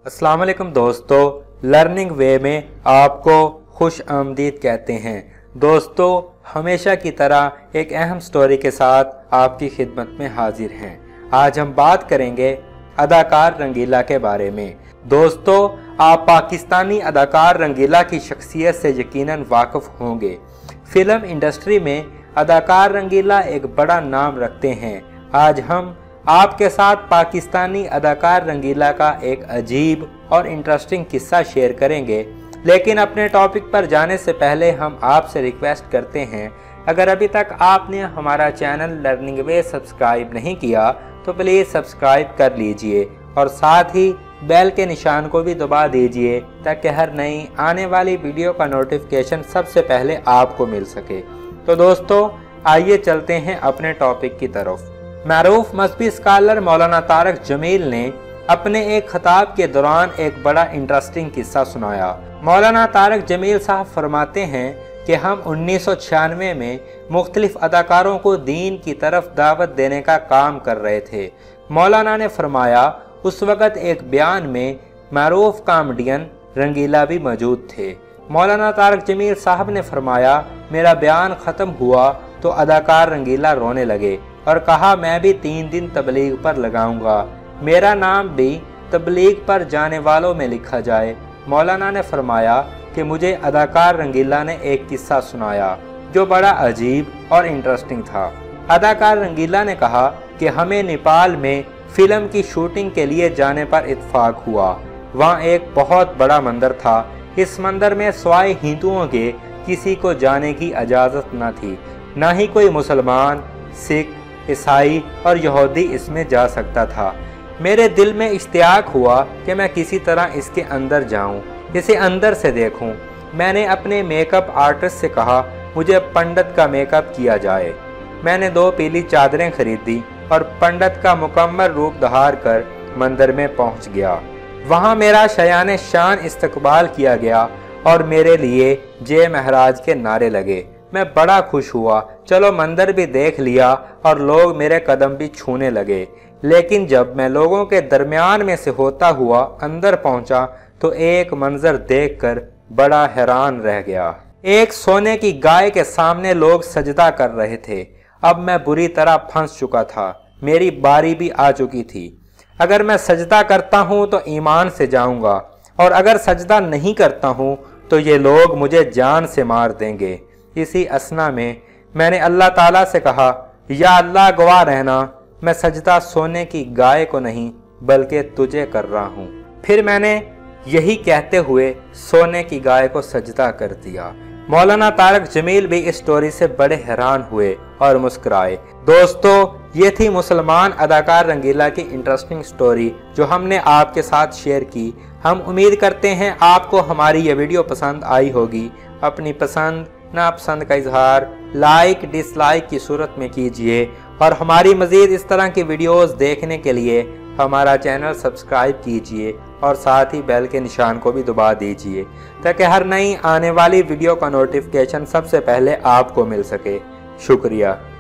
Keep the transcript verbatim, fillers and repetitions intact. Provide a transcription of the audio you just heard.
अस्सलाम वालेकुम दोस्तों, लर्निंग वे में आपको खुश आमदीद कहते हैं। दोस्तों, हमेशा की तरह एक अहम स्टोरी के साथ आपकी खिदमत में हाजिर हैं। आज हम बात करेंगे अदाकार रंगीला के बारे में। दोस्तों, आप पाकिस्तानी अदाकार रंगीला की शख्सियत से यकीनन वाकिफ़ होंगे। फिल्म इंडस्ट्री में अदाकार रंगीला एक बड़ा नाम रखते हैं। आज हम आपके साथ पाकिस्तानी अदाकार रंगीला का एक अजीब और इंटरेस्टिंग किस्सा शेयर करेंगे। लेकिन अपने टॉपिक पर जाने से पहले हम आपसे रिक्वेस्ट करते हैं, अगर अभी तक आपने हमारा चैनल लर्निंग वे सब्सक्राइब नहीं किया तो प्लीज़ सब्सक्राइब कर लीजिए और साथ ही बेल के निशान को भी दबा दीजिए ताकि हर नई आने वाली वीडियो का नोटिफिकेशन सबसे पहले आपको मिल सके। तो दोस्तों, आइए चलते हैं अपने टॉपिक की तरफ। मारूफ मजहबी स्कॉलर मौलाना तारक जमील ने अपने एक खिताब के दौरान एक बड़ा इंटरेस्टिंग किस्सा सुनाया। मौलाना तारक जमील साहब फरमाते हैं कि हम उन्नीस सौ छियानवे में मुख्तलिफ अदाकारों को दीन की तरफ दावत देने का काम कर रहे थे। मौलाना ने फरमाया, उस वक़्त एक बयान में मारूफ कॉमेडियन रंगीला भी मौजूद थे। मौलाना तारक जमील साहब ने फरमाया, मेरा बयान ख़त्म हुआ तो अदाकार रंगीला रोने लगे और कहा, मैं भी तीन दिन तबलीग पर लगाऊंगा, मेरा नाम भी तबलीग पर जाने वालों में लिखा जाए। मौलाना ने फरमाया कि मुझे अदाकार रंगीला ने एक किस्सा सुनाया जो बड़ा अजीब और इंटरेस्टिंग था। अदाकार रंगीला ने कहा कि हमें नेपाल में फिल्म की शूटिंग के लिए जाने पर इत्फाक हुआ। वहाँ एक बहुत बड़ा मंदिर था। इस मंदिर में सिवाय हिंदुओं के किसी को जाने की इजाज़त न थी, न ही कोई मुसलमान, सिख, ईसाई और यहूदी इसमें जा सकता था। मेरे दिल में इश्तियाक हुआ कि मैं किसी तरह इसके अंदर जाऊं, इसे अंदर से देखूं। मैंने अपने मेकअप आर्टिस्ट से कहा, मुझे पंडित का मेकअप किया जाए। मैंने दो पीली चादरें खरीदी और पंडित का मुकम्मल रूप धार कर मंदिर में पहुंच गया। वहां मेरा शयान शान इस्तकबाल किया गया और मेरे लिए जय महाराज के नारे लगे। मैं बड़ा खुश हुआ। चलो मंदिर भी देख लिया और लोग मेरे कदम भी छूने लगे। लेकिन जब मैं लोगों के दरमियान में से होता हुआ अंदर पहुंचा तो एक मंजर देखकर बड़ा हैरान रह गया। एक सोने की गाय के सामने लोग सजदा कर रहे थे। अब मैं बुरी तरह फंस चुका था। मेरी बारी भी आ चुकी थी। अगर मैं सजदा करता हूं तो ईमान से जाऊंगा और अगर सजदा नहीं करता हूं तो ये लोग मुझे जान से मार देंगे। इसी असना में मैंने अल्लाह ताला से कहा, या अल्लाह गवाह रहना, मैं सजदा सोने की गाय को नहीं बल्कि तुझे कर रहा हूँ। फिर मैंने यही कहते हुए सोने की गाय को सजदा कर दिया। मौलाना तारक जमील भी इस स्टोरी से बड़े हैरान हुए और मुस्कुराए। दोस्तों, ये थी मुसलमान अदाकार रंगीला की इंटरेस्टिंग स्टोरी जो हमने आपके साथ शेयर की। हम उम्मीद करते हैं आपको हमारी ये वीडियो पसंद आई होगी। अपनी पसंद नापसंद का इजहार लाइक डिसलाइक की सूरत में कीजिए और हमारी मज़ीद इस तरह की वीडियोस देखने के लिए हमारा चैनल सब्सक्राइब कीजिए और साथ ही बेल के निशान को भी दबा दीजिए ताकि हर नई आने वाली वीडियो का नोटिफिकेशन सबसे पहले आपको मिल सके। शुक्रिया।